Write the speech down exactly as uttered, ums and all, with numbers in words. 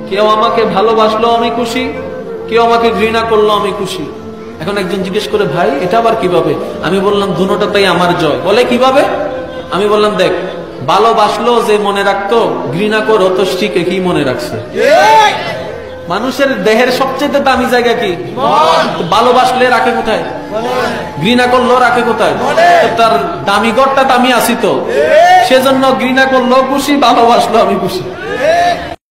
কেউ আমাকে ভালোবাসলো আমি খুশি, কেউ আমাকে ঘৃণা করলো আমি খুশি। এখন একজন জিজ্ঞেস করে, ভাই এটা আবার কিভাবে? আমি বললাম দুটোটাই আমার জয়। বলে কিভাবে? আমি বললাম দেখ, ভালোবাসলো যে মনে রাখতো, ঘৃণা করো তো শিখে কি মনে রাখছে। মানুষের দেহের সবচেয়ে দামি জায়গা কি? ভালোবাসলে রাখে কোথায়? ঘৃণা করলো রাখে কোথায়? তার দামি ঘরটা আমি আসি তো, সেজন্য ঘৃণা করলো খুশি, ভালোবাসলো আমি খুশি।